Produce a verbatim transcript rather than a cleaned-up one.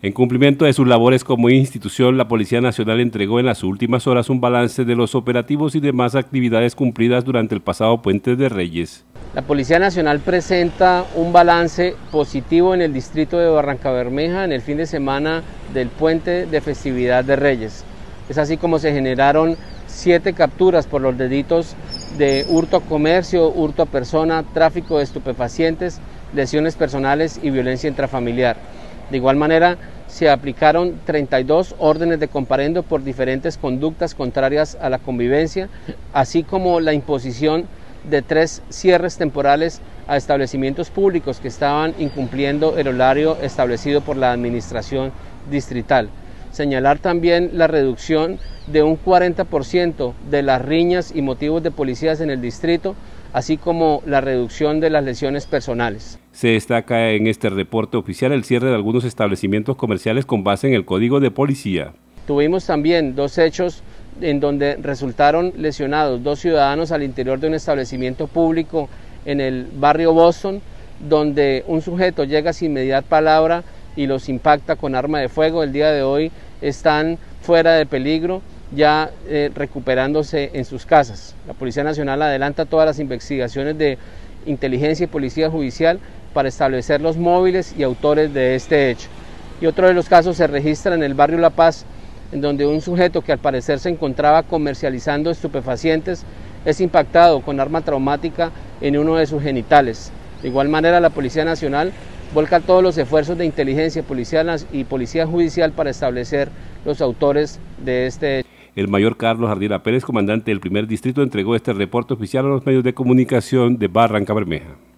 En cumplimiento de sus labores como institución, la Policía Nacional entregó en las últimas horas un balance de los operativos y demás actividades cumplidas durante el pasado Puente de Reyes. La Policía Nacional presenta un balance positivo en el distrito de Barrancabermeja en el fin de semana del Puente de Festividad de Reyes. Es así como se generaron siete capturas por los delitos de hurto a comercio, hurto a persona, tráfico de estupefacientes, lesiones personales y violencia intrafamiliar. De igual manera, se aplicaron treinta y dos órdenes de comparendo por diferentes conductas contrarias a la convivencia, así como la imposición de tres cierres temporales a establecimientos públicos que estaban incumpliendo el horario establecido por la administración distrital. Señalar también la reducción de un cuarenta por ciento de las riñas y motivos de policías en el distrito, así como la reducción de las lesiones personales. Se destaca en este reporte oficial el cierre de algunos establecimientos comerciales con base en el Código de Policía. Tuvimos también dos hechos en donde resultaron lesionados dos ciudadanos al interior de un establecimiento público en el barrio Boston, donde un sujeto llega sin mediar palabra y los impacta con arma de fuego. El día de hoy están fuera de peligro, ya eh, recuperándose en sus casas. La Policía Nacional adelanta todas las investigaciones de inteligencia y policía judicial para establecer los móviles y autores de este hecho. Y otro de los casos se registra en el barrio La Paz, en donde un sujeto que al parecer se encontraba comercializando estupefacientes es impactado con arma traumática en uno de sus genitales. De igual manera, la Policía Nacional volca todos los esfuerzos de inteligencia policial y policía judicial para establecer los autores de este hecho. El mayor Carlos Ardila Pérez, comandante del primer distrito, entregó este reporte oficial a los medios de comunicación de Barrancabermeja.